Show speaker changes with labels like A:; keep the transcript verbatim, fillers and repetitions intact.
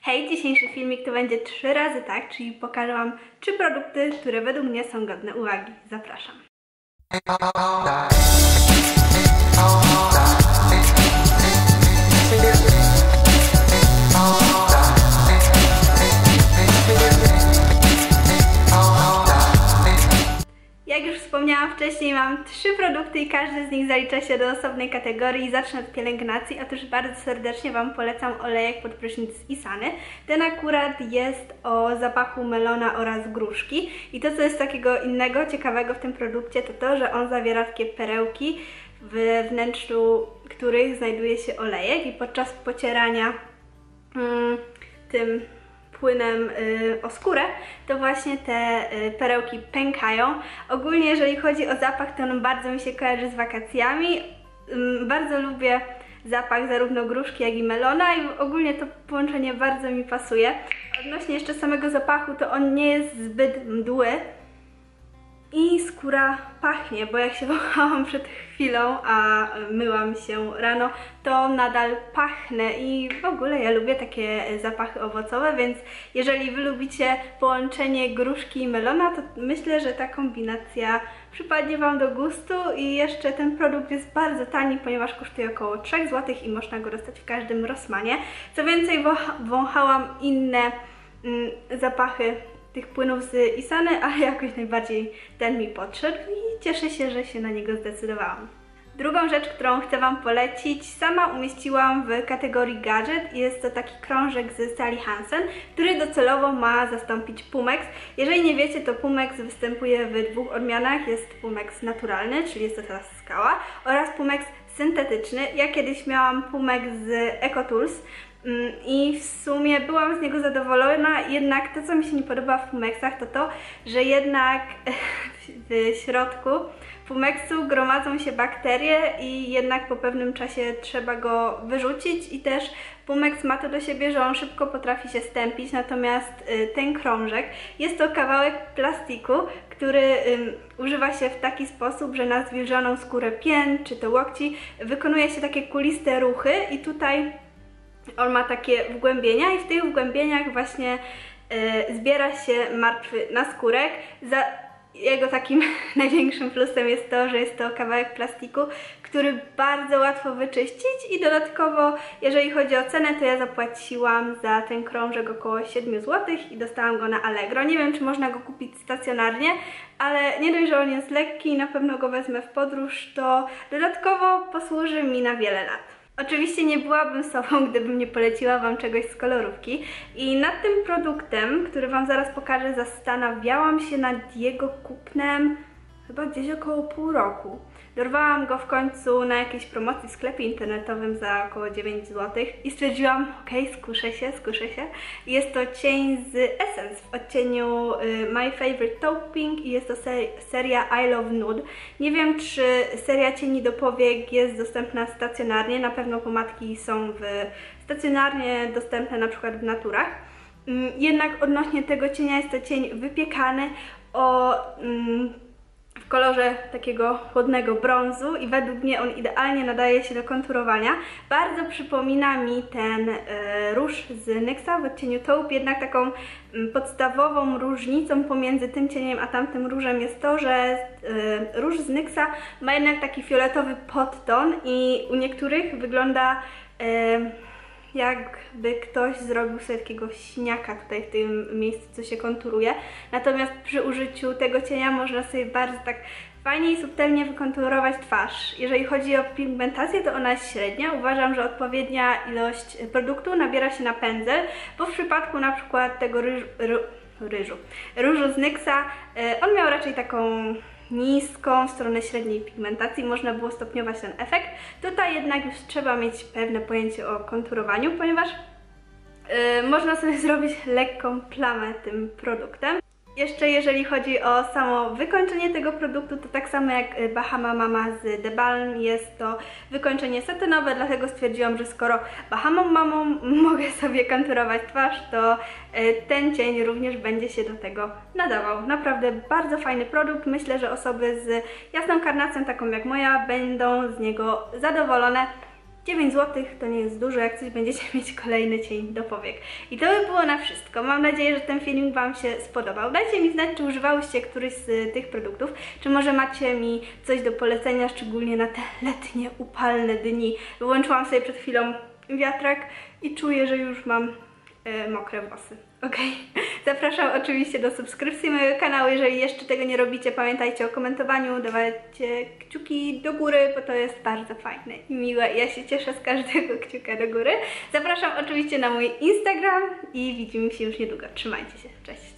A: Hej, dzisiejszy filmik to będzie trzy razy tak, czyli pokażę Wam trzy produkty, które według mnie są godne uwagi. Zapraszam. Jak już wspomniałam wcześniej, mam trzy produkty i każdy z nich zalicza się do osobnej kategorii. Zacznę od pielęgnacji. Otóż bardzo serdecznie Wam polecam olejek pod prysznic z Isany. Ten akurat jest o zapachu melona oraz gruszki. I to, co jest takiego innego, ciekawego w tym produkcie, to to, że on zawiera takie perełki, w wnętrzu których znajduje się olejek i podczas pocierania mm, tym płynem y, o skórę, to właśnie te y, perełki pękają. Ogólnie jeżeli chodzi o zapach, to on bardzo mi się kojarzy z wakacjami. Y, bardzo lubię zapach zarówno gruszki, jak i melona i ogólnie to połączenie bardzo mi pasuje. Odnośnie jeszcze samego zapachu, to on nie jest zbyt mdły i skóra pachnie, bo jak się wąchałam przed chwilą, a myłam się rano, to nadal pachnę i w ogóle ja lubię takie zapachy owocowe, więc jeżeli Wy lubicie połączenie gruszki i melona, to myślę, że ta kombinacja przypadnie Wam do gustu i jeszcze ten produkt jest bardzo tani, ponieważ kosztuje około trzy złote i można go dostać w każdym Rossmanie. Co więcej, wąchałam inne mm, zapachy tych płynów z Isany, ale jakoś najbardziej ten mi podszedł i cieszę się, że się na niego zdecydowałam. Drugą rzecz, którą chcę Wam polecić, sama umieściłam w kategorii gadżet i jest to taki krążek z Sally Hansen, który docelowo ma zastąpić Pumex. Jeżeli nie wiecie, to Pumex występuje w dwóch odmianach. Jest Pumex naturalny, czyli jest to ta skała, oraz Pumex syntetyczny. Ja kiedyś miałam Pumex z EcoTools i w sumie byłam z niego zadowolona, jednak to, co mi się nie podoba w Pumexach, to to, że jednak w środku Pumexu gromadzą się bakterie i jednak po pewnym czasie trzeba go wyrzucić i też Pumex ma to do siebie, że on szybko potrafi się stępić, natomiast ten krążek jest to kawałek plastiku, który um, używa się w taki sposób, że na zwilżoną skórę pięt czy to łokci wykonuje się takie kuliste ruchy i tutaj on ma takie wgłębienia i w tych wgłębieniach właśnie y, zbiera się martwy naskórek. Za jego takim największym plusem jest to, że jest to kawałek plastiku, który bardzo łatwo wyczyścić i dodatkowo, jeżeli chodzi o cenę, to ja zapłaciłam za ten krążek około siedem złotych i dostałam go na Allegro. Nie wiem, czy można go kupić stacjonarnie, ale nie dość, że on jest lekki i na pewno go wezmę w podróż, to dodatkowo posłuży mi na wiele lat. Oczywiście nie byłabym sobą, gdybym nie poleciła Wam czegoś z kolorówki i nad tym produktem, który Wam zaraz pokażę, zastanawiałam się nad jego kupnem chyba gdzieś około pół roku. Dorwałam go w końcu na jakiejś promocji w sklepie internetowym za około dziewięć złotych i stwierdziłam, okej, okay, skuszę się, skuszę się. Jest to cień z Essence w odcieniu y, My Favorite Taupe Pink i jest to ser seria I Love Nude. Nie wiem, czy seria cieni do powiek jest dostępna stacjonarnie, na pewno pomadki są w stacjonarnie dostępne na przykład w Naturach. Mm, jednak odnośnie tego cienia jest to cień wypiekany o mm, w kolorze takiego chłodnego brązu i według mnie on idealnie nadaje się do konturowania. Bardzo przypomina mi ten y, róż z NYXa w odcieniu Taupe, jednak taką y, podstawową różnicą pomiędzy tym cieniem a tamtym różem jest to, że y, róż z NYXa ma jednak taki fioletowy podton i u niektórych wygląda y, jakby ktoś zrobił sobie takiego siniaka tutaj w tym miejscu, co się konturuje. Natomiast przy użyciu tego cienia można sobie bardzo tak fajnie i subtelnie wykonturować twarz. Jeżeli chodzi o pigmentację, to ona jest średnia. Uważam, że odpowiednia ilość produktu nabiera się na pędzel, bo w przypadku na przykład tego ryżu, ryżu, różu z NYXa on miał raczej taką niską, w stronę średniej pigmentacji, można było stopniować ten efekt. Tutaj jednak już trzeba mieć pewne pojęcie o konturowaniu, ponieważ yy, można sobie zrobić lekką plamę tym produktem. Jeszcze jeżeli chodzi o samo wykończenie tego produktu, to tak samo jak Bahama Mama z The Balm jest to wykończenie satynowe, dlatego stwierdziłam, że skoro Bahama Mamą mogę sobie konturować twarz, to ten cień również będzie się do tego nadawał. Naprawdę bardzo fajny produkt, myślę, że osoby z jasną karnacją, taką jak moja, będą z niego zadowolone. dziewięć złotych to nie jest dużo, jak coś będziecie mieć kolejny cień do powiek. I to by było na wszystko. Mam nadzieję, że ten filmik Wam się spodobał. Dajcie mi znać, czy używałyście któryś z tych produktów, czy może macie mi coś do polecenia, szczególnie na te letnie, upalne dni. Wyłączyłam sobie przed chwilą wiatrak i czuję, że już mam e, mokre włosy. Ok? Zapraszam oczywiście do subskrypcji mojego kanału. Jeżeli jeszcze tego nie robicie, pamiętajcie o komentowaniu, dawajcie kciuki do góry, bo to jest bardzo fajne i miłe. Ja się cieszę z każdego kciuka do góry. Zapraszam oczywiście na mój Instagram i widzimy się już niedługo. Trzymajcie się. Cześć!